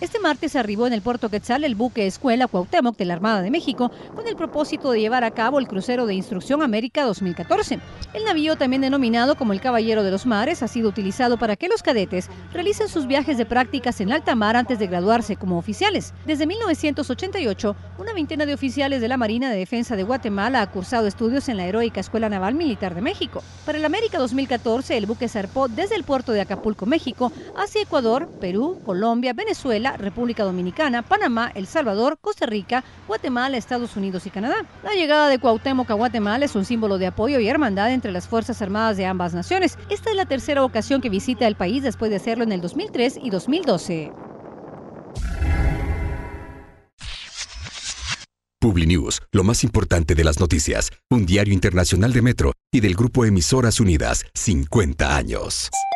Este martes arribó en el puerto Quetzal el buque Escuela Cuauhtémoc de la Armada de México con el propósito de llevar a cabo el crucero de Instrucción América 2014. El navío, también denominado como el Caballero de los Mares, ha sido utilizado para que los cadetes realicen sus viajes de prácticas en alta mar antes de graduarse como oficiales. Desde 1988, una veintena de oficiales de la Marina de Defensa de Guatemala ha cursado estudios en la heroica Escuela Naval Militar de México. Para el América 2014, el buque zarpó desde el puerto de Acapulco, México, hacia Ecuador, Perú, Colombia, Venezuela, República Dominicana, Panamá, El Salvador, Costa Rica, Guatemala, Estados Unidos y Canadá. La llegada de Cuauhtémoc a Guatemala es un símbolo de apoyo y hermandad entre las Fuerzas Armadas de ambas naciones. Esta es la tercera ocasión que visita el país después de hacerlo en el 2003 y 2012. Publinews, lo más importante de las noticias, un diario internacional de Metro y del grupo Emisoras Unidas, 50 años.